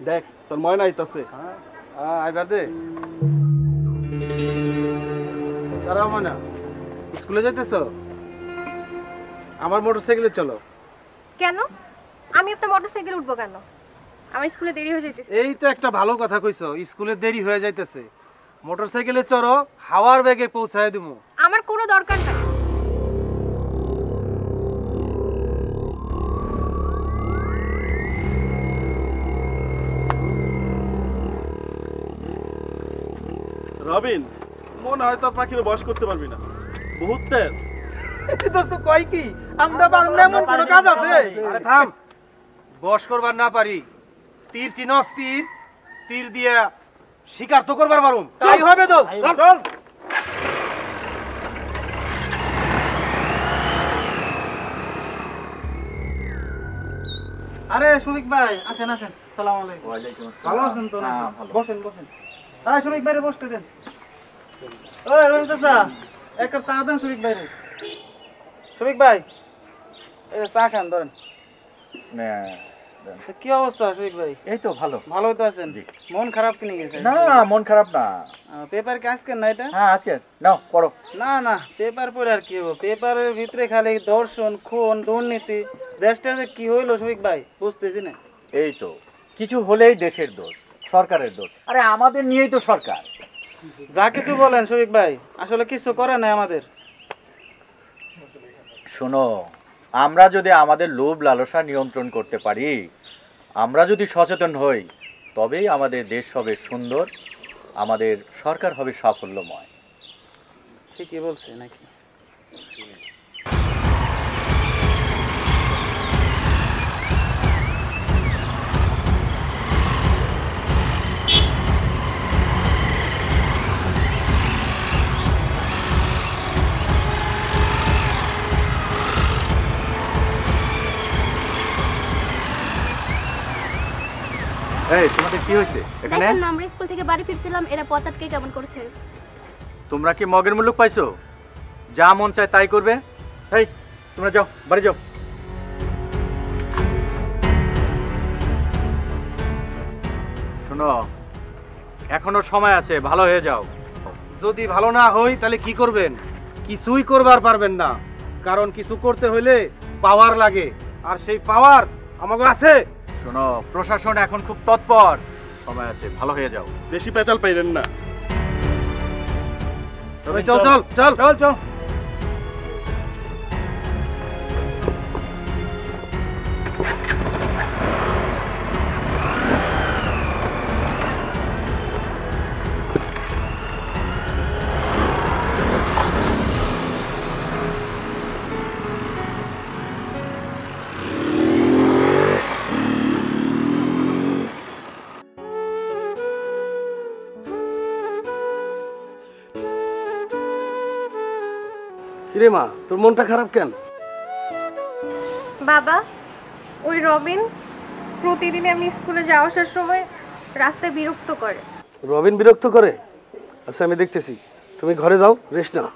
দেখ তোর ময়না আইতাছে। আইবার দে। দাঁড়াও ময়না, স্কুলে যাইতেছ? আমার মোটরসাইকেলে চলো। কেন? আমি আপনার মোটরসাইকেলে উঠবো কেন? আমার স্কুলে দেরি হয়ে যাইতেছে। এই তো একটা ভালো কথা কইছো, স্কুলে দেরি হয়ে যাইতেছে। মোটরসাইকেলে চড়ো, হাওয়ার বেগে পৌঁছায় দিমু। আমার কোনো দরকার নাই। রবিন, মনে হয় তোর পাখির বয়স করতে পারবি না, বহুত তেজ। দোস্ত কই কি আমরা পারুম না এমন কোনো কাজ আছে? আরে থাম, বশ করবার না পারি, তীর চিনস তীর, তীর দিয়া শিকার তো করবার পারুম। তাই হবে তো, চল চল। আরে শফিক ভাই, আসেন আসেন। আসসালামু আলাইকুম। ওয়ালাইকুম আসসালাম। ভালো আছেন তো? না, ভালো। বসেন বসেন। হ্যাঁ শফিক ভাইরে বসতে দেন। ওই রহিম চাচা, এক কাপ চা দেন শফিক ভাইরে। শফিক ভাই, এই চা খান ধরেন। তো কি অবস্থা শফিক ভাই? এই তো ভালো। ভালো তো আছেন? জি। মন খারাপ কিনে গেছে? না, মন খারাপ না। পেপার কি আজকের না এটা? হ্যাঁ আজকে নাও পড়ো। না না, পেপার পড়ে আর কি হবো? পেপারের ভিতরে খালি দর্শন, খুন, দুর্নীতি, দেশটার যে কি হইলো শফিক ভাই বুঝতেছি না। এই তো কিছু হলেই দেশের দোষ, সরকারের দোষ। আরে আমাদের নিয়েই তো সরকার। যা কিছু বলেন শফিক ভাই, আসলে কিছু করে নাই আমাদের। শোনো, আমরা যদি আমাদের লোভ লালসা নিয়ন্ত্রণ করতে পারি, আমরা যদি সচেতন হই, তবেই আমাদের দেশ হবে সুন্দর, আমাদের সরকার হবে সাফল্যময়। ঠিকই বলছে নাকি? এই তোমাদের কি হয়েছে এখানে? দেখেন না, আমরা স্কুল থেকে বাড়ি ফিরছিলাম, এরা পথ আটকে কেমন করছে। তোমরা কি মগের মুলুক পাইছো? যা মন চায় তাই করবে। এই তোমরা যাও, বাড়ি যাও। শোনো, এখনো সময় আছে, ভালো হয়ে যাও। যদি ভালো না হই তাহলে কি করবেন? কিছুই করবার পারবেন না, কারণ কিছু করতে হইলে পাওয়ার লাগে, আর সেই পাওয়ার আমাকে আছে। শোনো, প্রশাসন এখন খুব তৎপর, সময় আছে, ভালো হয়ে যাও। বেশি পেঁচাল পাইলেন না। তবে চল চল চল চল চল। কিরে মা, তোর মনটা খারাপ কেন? বাবা, ওই রবিন প্রতিদিন আমি স্কুলে যাওয়া আসার সময় রাস্তায় বিরক্ত করে। রবিন বিরক্ত করে? আচ্ছা আমি দেখতেছি, তুমি ঘরে যাও, রেস্ট নাও।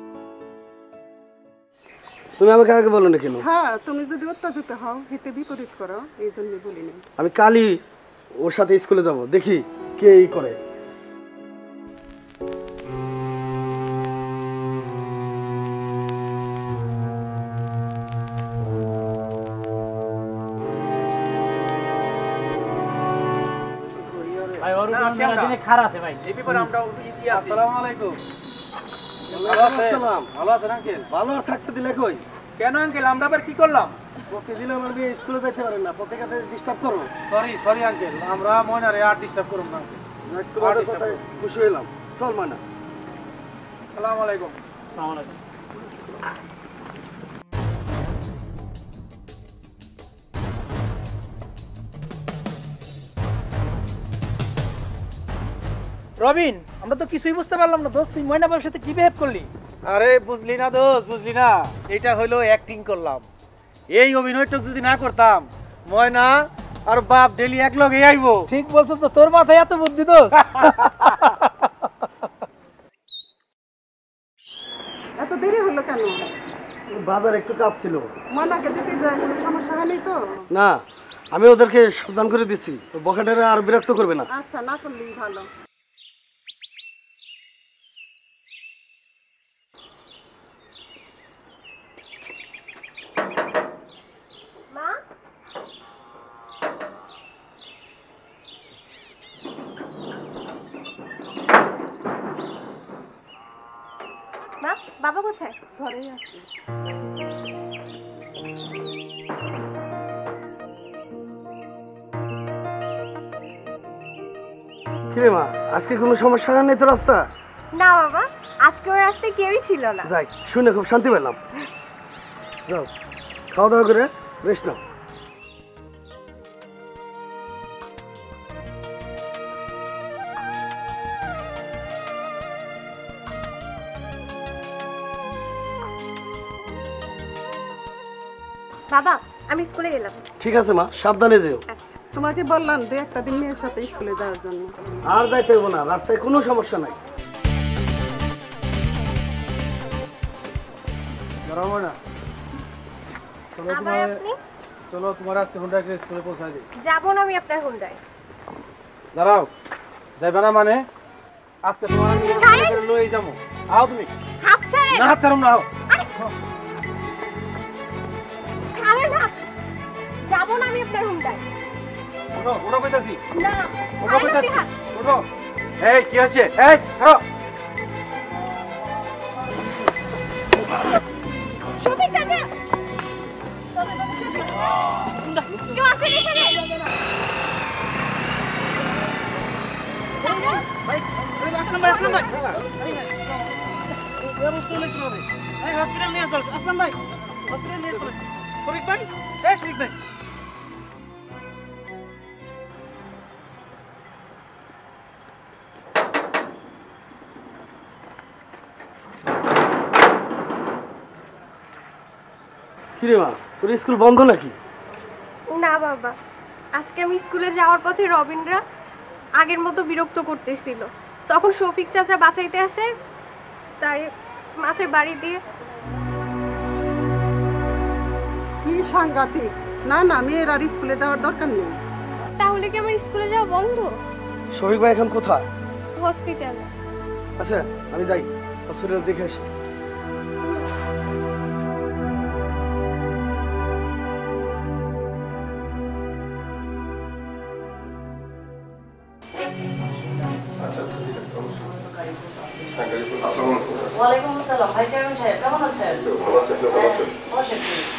তুমি আমাকে আগে বলো না কেন? হ্যাঁ, তুমি যদি উত্তেজিত হও, হিতে বিপরীত করো, এই জন্য বলিনি। আমি কালই ওর সাথে স্কুলে যাব, দেখি কে এই করে। আসসালামু আলাইকুম। ভালো আছেন আঙ্কেল? ভালো আর থাকতে দিলে কই? কেন আঙ্কেল, আমরা আবার কি করলাম? প্রতিদিন আমার মেয়ে স্কুলে যেতে পারেন না, প্রত্যেকটা ডিস্টার্ব করো। সরি সরি আঙ্কেল, আমরা ময়নারে আর ডিস্টার্ব করব না। তোমাদের কথায় খুশি হইলাম। চল ময়না। আসসালামু আলাইকুম। আসসালামু আলাইকুম। রবিন, আমরা তো কিছুই বুঝতে পারলাম না দোস্ত, তুই ময়না বাবার সাথে কি বিহেভ করলি? আরে বুঝলি না দোস্ত, বুঝলি না, এটা হইলো অ্যাক্টিং করলাম। এই অভিনয়টা যদি না করতাম, ময়না আর বাপ ডেলি এক লগে আইবো। ঠিক বলছিস তো, তোর মাথায় এত বুদ্ধি দোস্ত। এত দেরি হলো কেন? বাজার একটু কাজ ছিল। মনাকে দিতে যায়, কোনো সমস্যা হয়নি তো? না, আমি ওদেরকে সাবধান করে দিচ্ছি, বখাটেরা আর বিরক্ত করবে না। আচ্ছা, না করলেই ভালো। মা, মা, বাবা কোথায়? ঘরেই আছি। কিরে মা, আজকে কোনো সমস্যা নেই তো রাস্তা? না বাবা, আজকে ওর রাস্তায় কেউই ছিল না। যাই, শুনে খুব শান্তি পেলাম। যাও, খাওয়া দাওয়া করে রেস্ট নাও। বাবা, আমি স্কুলে গেলাম। ঠিক আছে মা, সাবধানে যেও। তোমাকে বললাম 2-1 দিন মেয়ের সাথে স্কুলে যাওয়ার জন্য। আর যাইতে হইব না, রাস্তায় কোনো সমস্যা নাই। দাঁড়াবো না। আবার আপনি? চলো তোমার আজকে হুন্ডাকে স্কুলে পৌঁছায় দিই। যাবো না আমি আপনার হুন্ডায়। দাঁড়াও, যাইবা না মানে? আজকে তোমার আমি ছাড়েন। লই যাবো। আও তুমি। হাত ছাড়েন। না হাত ছাড়ুম না, আও। ছাড়েন হাত। যাবো না আমি আপনার হুন্ডায়। ওঠো, ওঠো কইতাছি। না, ওঠো ছাড়েন কইতাছি। আপনি হাত। ওঠো। এই কি হচ্ছে? এই ছাড়ো। শফিক চাচা। কেউ আছেন এখানে? কিরে মা, তোর স্কুল বন্ধ নাকি? না বাবা, আজকে আমি স্কুলে যাওয়ার পথে রবিনরা আগের মতো বিরক্ত করতেছিল। তখন শফিক চাচা বাঁচাইতে আসে, তাই মাথায় বাড়ি দিয়ে। কি সাংঘাতিক! না না, মেয়ের আর স্কুলে যাওয়ার দরকার নেই। তাহলে কি আমার স্কুলে যাওয়া বন্ধ? শফিক ভাই এখন কোথায়? হসপিটালে। আচ্ছা, আমি যাই, হসপিটাল দেখে আসি। ওয়ালাইকুম আসসালাম। ভাই চেয়ারম্যান সাহেব কেমন আছেন? ভালো আছি, আপনি ভালো আছেন? বসেন।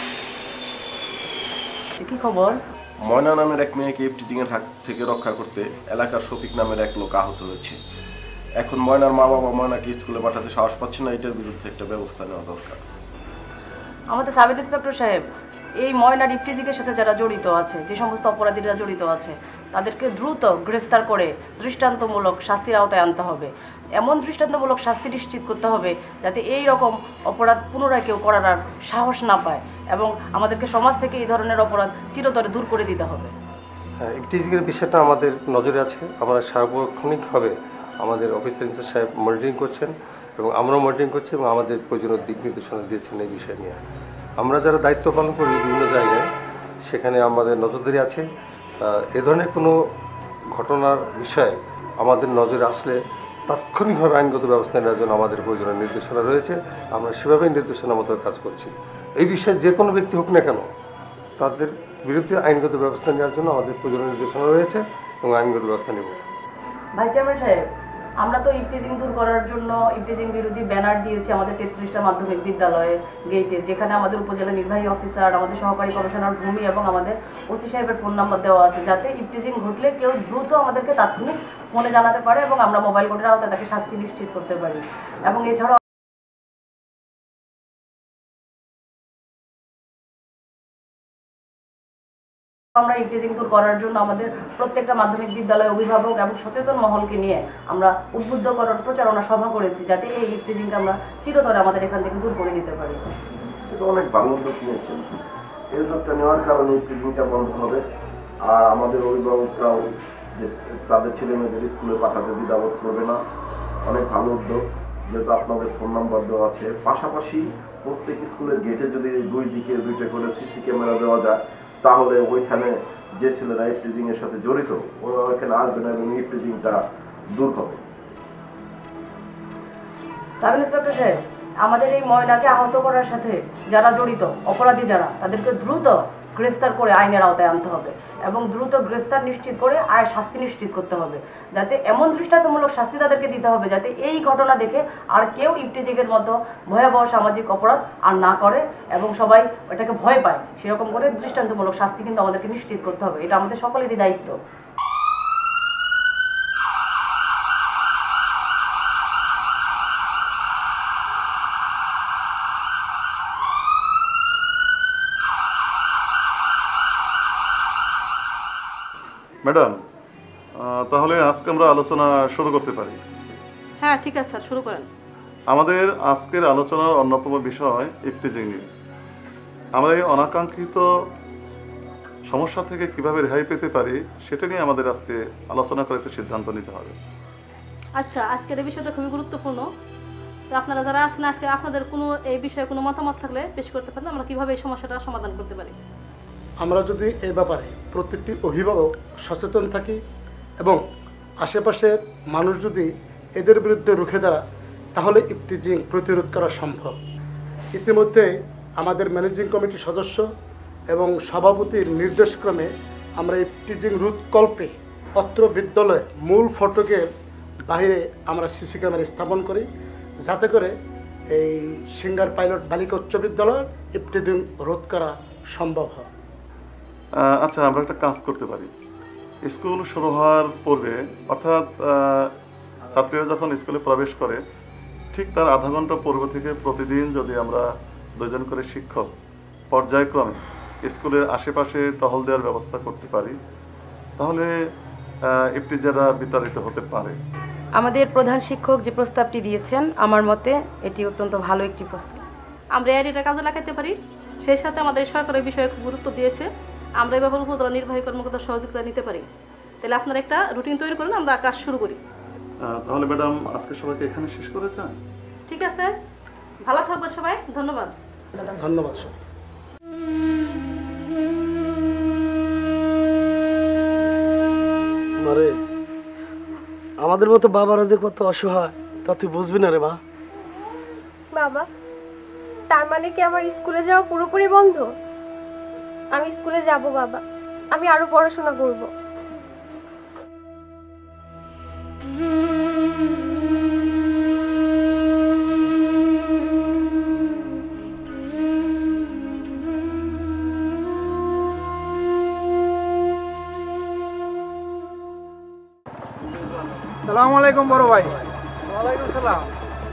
কি খবর? ময়না নামের এক মেয়েকে ইফটিজিং এর হাত থেকে রক্ষা করতে এলাকার শফিক নামের এক লোক আহত হয়েছে। এখন ময়নার মা বাবা ময়নাকে স্কুলে পাঠাতে সাহস পাচ্ছে না, এটার বিরুদ্ধে একটা ব্যবস্থা নেওয়া দরকার। আমাদের সাব ইন্সপেক্টর সাহেব, এই ময়নার ইফটিজিং এর সাথে যারা জড়িত আছে, যে সমস্ত অপরাধীরা জড়িত আছে, তাদেরকে দ্রুত গ্রেফতার করে দৃষ্টান্তমূলক শাস্তির আওতায় আনতে হবে। এমন দৃষ্টান্তমূলক শাস্তি নিশ্চিত করতে হবে যাতে এই রকম অপরাধ পুনরায় কেউ করার আর সাহস না পায়, এবং আমাদেরকে সমাজ থেকে এই ধরনের অপরাধ চিরতরে দূর করে দিতে হবে। হ্যাঁ, ইফটিজিংয়ের বিষয়টা আমাদের নজরে আছে। আমরা সার্বক্ষণিকভাবে আমাদের অফিসার ইনচার্জ সাহেব মনিটরিং করছেন এবং আমরাও মনিটরিং করছি এবং আমাদের প্রয়োজনীয় দিক নির্দেশনা দিয়েছেন এই বিষয় নিয়ে। আমরা যারা দায়িত্ব পালন করি বিভিন্ন জায়গায়, সেখানে আমাদের নজরদারি আছে। এ ধরনের কোনো ঘটনার বিষয়ে আমাদের নজরে আসলে তাৎক্ষণিকভাবে আইনগত ব্যবস্থা নেওয়ার জন্য আমাদের প্রয়োজনীয় নির্দেশনা রয়েছে। আমরা সেভাবেই নির্দেশনা মতো কাজ করছি। এই বিষয়ে যে কোনো ব্যক্তি হোক না কেন, তাদের বিরুদ্ধে আইনগত ব্যবস্থা নেওয়ার জন্য আমাদের প্রয়োজনীয় নির্দেশনা রয়েছে এবং আইনগত ব্যবস্থা নেব। ভাই চেয়ারম্যান সাহেব, আমরা তো ইফটিজিং দূর করার জন্য ইফটিজিং বিরোধী ব্যানার দিয়েছি আমাদের 33টা মাধ্যমিক বিদ্যালয়ের গেটে, যেখানে আমাদের উপজেলা নির্বাহী অফিসার, আমাদের সহকারী কমিশনার ভূমি এবং আমাদের ওসি সাহেবের ফোন নাম্বার দেওয়া আছে, যাতে ইফটিজিং ঘটলে কেউ দ্রুত আমাদেরকে তাৎক্ষণিক ফোনে জানাতে পারে এবং আমরা মোবাইল কোর্টের আওতায় তাকে শাস্তি নিশ্চিত করতে পারি। এবং এছাড়াও আমরা ইফটিজিং দূর করার জন্য আমাদের প্রত্যেকটা মাধ্যমিক বিদ্যালয় অভিভাবক এবং সচেতন মহলকে নিয়ে আমরা উদ্বুদ্ধকরণ প্রচারণা সভা করেছি, যাতে এই ইফটিজিংটা আমরা চিরতরে আমাদের এখান থেকে দূর করে দিতে পারি। এটা অনেক ভালো উদ্যোগ নিয়েছেন। এই উদ্যোগটা নেওয়ার কারণে ইফটিজিংটা বন্ধ হবে, আর আমাদের অভিভাবকরাও তাদের ছেলে মেয়েদের স্কুলে পাঠাতে দ্বিধাবোধ করবে না। অনেক ভালো উদ্যোগ, যেহেতু আপনাদের ফোন নাম্বার দেওয়া আছে। পাশাপাশি প্রত্যেক স্কুলের গেটে যদি 2 দিকে 2টা করে সিসি ক্যামেরা দেওয়া যায়, তাহলে ওইখানে যে ছেলেরা ইফটিজিং এর সাথে জড়িত ওরা এখানে আসবে না এবং ইফটিজিংটা দূর হবে। সাব ইন্সপেক্টর সাহেব, আমাদের এই ময়নাকে আহত করার সাথে যারা জড়িত, অপরাধী যারা, তাদেরকে দ্রুত গ্রেফতার করে আইনের আওতায় আনতে হবে এবং দ্রুত গ্রেফতার নিশ্চিত করে আর শাস্তি নিশ্চিত করতে হবে, যাতে এমন দৃষ্টান্তমূলক শাস্তি তাদেরকে দিতে হবে যাতে এই ঘটনা দেখে আর কেউ ইফটিজিংয়ের মতো ভয়াবহ সামাজিক অপরাধ আর না করে এবং সবাই এটাকে ভয় পায়। সেরকম করে দৃষ্টান্তমূলক শাস্তি কিন্তু আমাদেরকে নিশ্চিত করতে হবে, এটা আমাদের সকলেরই দায়িত্ব। ম্যাডাম, তাহলে আজকে আমরা আলোচনা শুরু করতে পারি। হ্যাঁ ঠিক আছে স্যার, শুরু করেন। আমাদের আজকের আলোচনার অন্যতম বিষয় ইফটিজিং নিয়ে। আমরা এই অনাকাঙ্ক্ষিত সমস্যা থেকে কিভাবে রেহাই পেতে পারি সেটা নিয়ে আমাদের আজকে আলোচনা করে একটা সিদ্ধান্ত নিতে হবে। আচ্ছা, আজকের এই বিষয়টা খুবই গুরুত্বপূর্ণ। তো আপনারা যারা আছেন আজকে আপনাদের কোনো এই বিষয়ে কোনো মতামত থাকলে পেশ করতে পারেন, আমরা কিভাবে এই সমস্যাটা সমাধান করতে পারি। আমরা যদি এই ব্যাপারে প্রত্যেকটি অভিভাবক সচেতন থাকি এবং আশেপাশের মানুষ যদি এদের বিরুদ্ধে রুখে দাঁড়ায় তাহলে ইফটিজিং প্রতিরোধ করা সম্ভব। ইতিমধ্যে আমাদের ম্যানেজিং কমিটির সদস্য এবং সভাপতির নির্দেশক্রমে আমরা ইফটিজিং রোধকল্পে অত্র বিদ্যালয়ে মূল ফটকের বাইরে আমরা সিসি ক্যামেরা স্থাপন করি, যাতে করে এই সিঙ্গার পাইলট বালিকা উচ্চ বিদ্যালয়ের ইফটিজিং রোধ করা সম্ভব হয়। আচ্ছা, আমরা একটা কাজ করতে পারি। স্কুল শুরু হওয়ার পূর্বে, অর্থাৎ ছাত্রীরা যখন স্কুলে প্রবেশ করে ঠিক তার আধা ঘন্টা পূর্ব থেকে প্রতিদিন যদি আমরা 2 জন করে শিক্ষক পর্যায়ক্রমে স্কুলের আশেপাশে টহল দেওয়ার ব্যবস্থা করতে পারি, তাহলে ইফটিজাররা বিতাড়িত হতে পারে। আমাদের প্রধান শিক্ষক যে প্রস্তাবটি দিয়েছেন, আমার মতে এটি অত্যন্ত ভালো একটি প্রস্তাব। আমরা এটা কাজে লাগাতে পারি। সেই সাথে আমাদের সরকার এই বিষয়ে খুব গুরুত্ব দিয়েছে, আমরা এই ব্যাপারে উপজেলা নির্বাহী কর্মকর্তার সহযোগিতা নিতে পারি। তাহলে আপনারা একটা রুটিন তৈরি করুন, আমরা কাজ শুরু করি। তাহলে ম্যাডাম, আজকে সবাইকে এখানে শেষ করে চান। ঠিক আছে, ভালো থাকবেন সবাই, ধন্যবাদ। ধন্যবাদ স্যার। আরে আমাদের মতো বাবারা যে কত অসহায় তা তুই বুঝবি না রে মা। বাবা, তার মানে কি আমার স্কুলে যাওয়া পুরোপুরি বন্ধ? আমি স্কুলে যাব বাবা, আমি আরো পড়াশোনা করব। সালামু আলাইকুম বড় ভাই। ওয়ালাইকুম সালাম।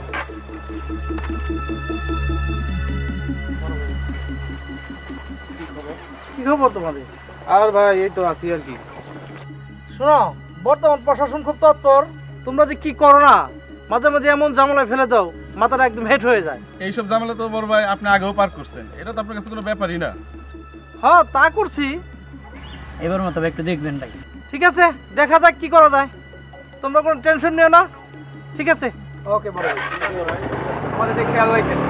কি খবর তোমাদের? আর ভাই এই তো আছি আর কি। শোনো, বর্তমান প্রশাসন খুব তৎপর। তোমরা যে কি করো না, মাঝে মাঝে এমন ঝামেলায় ফেলে দাও মাথাটা একদম হেট হয়ে যায়। এইসব ঝামেলা তো বড় ভাই আপনি আগেও পার করছেন, এটা তো আপনার কাছে কোনো ব্যাপারই না। হ্যাঁ, তা করছি। এবার মতো একটু দেখবেন ভাই। ঠিক আছে, দেখা যাক কি করা যায়। তোমরা কোনো টেনশন নিও না, ঠিক আছে? ওকে বড় ভাই, আমাদের দিকে খেয়াল রাখেন।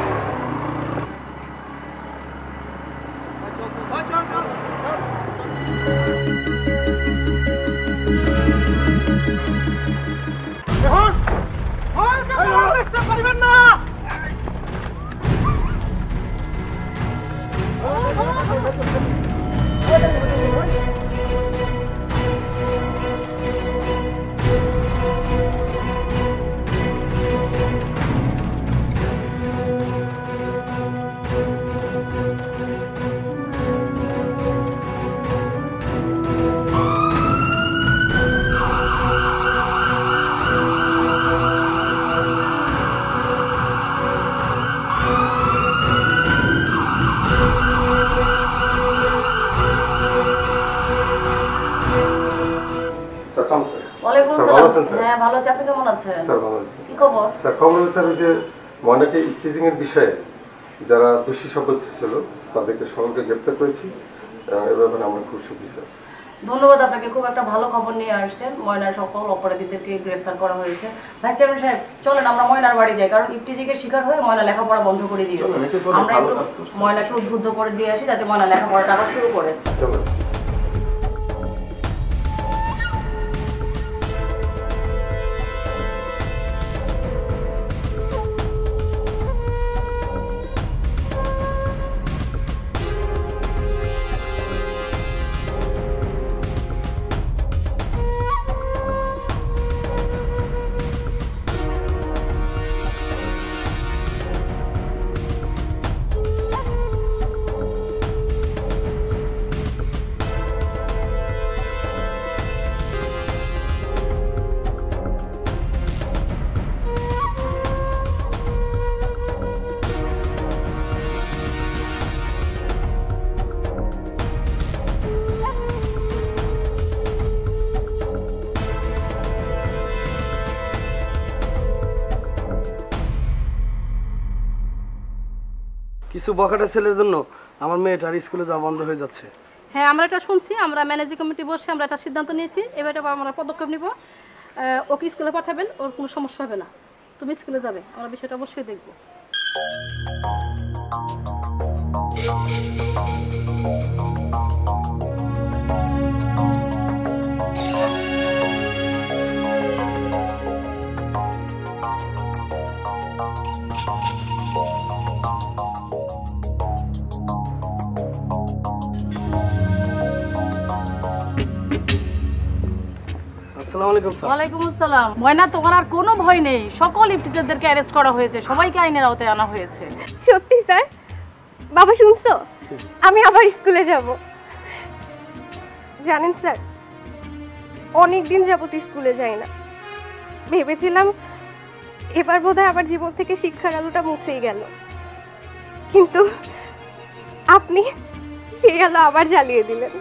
পারবেন না। হ্যাঁ ভালো আছি, আপনি কেমন আছেন? স্যার ভালো আছি। কি খবর? স্যার খবর হলো স্যার, ওই যে ময়নাকে ইফটিজিং এর বিষয়ে যারা দোষী সাব্যস্ত ছিল তাদেরকে সকলকে গ্রেপ্তার করেছি। এ ব্যাপারে আমরা খুব সুখী স্যার। ধন্যবাদ আপনাকে, খুব একটা ভালো খবর নিয়ে আসছেন। ময়নার সকল অপরাধীদেরকে গ্রেফতার করা হয়েছে। ভাই চেয়ারম্যান সাহেব, চলেন আমরা ময়নার বাড়ি যাই, কারণ ইফটিজিং এর শিকার হয়ে ময়না লেখাপড়া বন্ধ করে দিয়েছে। আমরা একটু ময়নাকে উদ্বুদ্ধ করে দিয়ে আসি যাতে ময়না লেখাপড়াটা আবার শুরু করে। কিছু বখাটা ছেলের জন্য আমার মেয়েটার স্কুলে যাওয়া বন্ধ হয়ে যাচ্ছে। হ্যাঁ, আমরা এটা শুনছি, আমরা ম্যানেজিং কমিটি বসে আমরা একটা সিদ্ধান্ত নিয়েছি, এবারে আমরা পদক্ষেপ নিব। ওকে স্কুলে পাঠাবেন, ওর কোনো সমস্যা হবে না। তুমি স্কুলে যাবে, আমরা বিষয়টা অবশ্যই দেখব। ওয়ালাইকুম আসসালাম। ময়না, তোমার আর কোনো ভয় নেই, সকল টিচারদেরকে অ্যারেস্ট করা হয়েছে, সবাইকে আইনের আওতায় আনা হয়েছে। সত্যি স্যার? বাবা শুনছো, আমি আবার স্কুলে যাব। জানেন স্যার, অনেক দিন যাবত স্কুলে যাই না, ভেবেছিলাম এবার বোধহয় আমার জীবন থেকে শিক্ষার আলোটা মুছেই গেল, কিন্তু আপনি সেই আলো আবার জ্বালিয়ে দিলেন।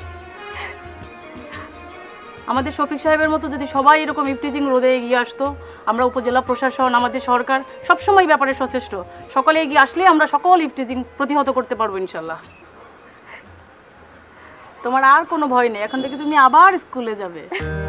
আমাদের শফিক সাহেবের মতো যদি সবাই এরকম ইফটিজিং রোধে এগিয়ে আসতো, আমরা উপজেলা প্রশাসন, আমাদের সরকার সবসময় ব্যাপারে সচেষ্ট, সকলে এগিয়ে আসলে আমরা সকল ইফটিজিং প্রতিহত করতে পারবো ইনশাল্লাহ। তোমার আর কোনো ভয় নেই, এখন থেকে তুমি আবার স্কুলে যাবে।